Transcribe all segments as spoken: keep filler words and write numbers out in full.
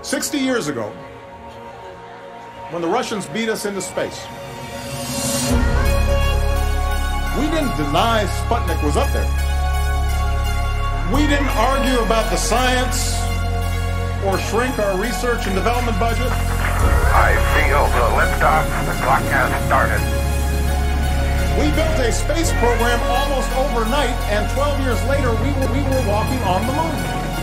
sixty years ago, when the Russians beat us into space, we didn't deny Sputnik was up there. We didn't argue about the science or shrink our research and development budget. I feel the liftoff. The clock has started. We built a space program almost overnight, and twelve years later, we were, we were walking on the moon.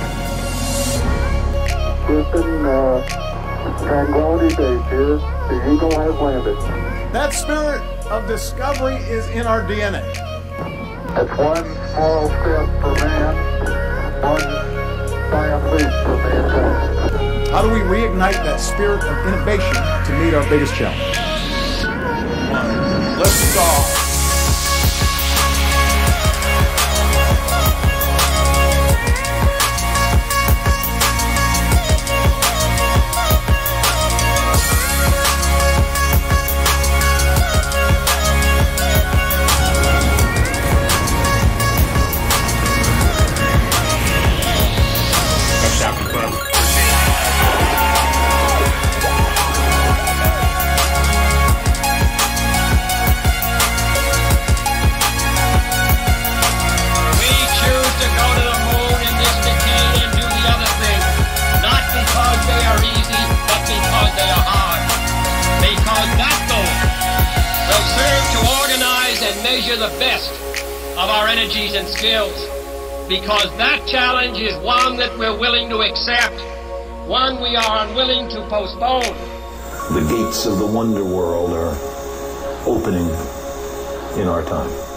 Houston, uh, Tranquility Base here. The Eagle has landed. That spirit of discovery is in our D N A. That's one small step for man, one giant leap for mankind. How do we reignite that spirit of innovation to meet our biggest challenge? Let's start. Measure the best of our energies and skills, because that challenge is one that we're willing to accept, one we are unwilling to postpone. The gates of the wonder world are opening in our time.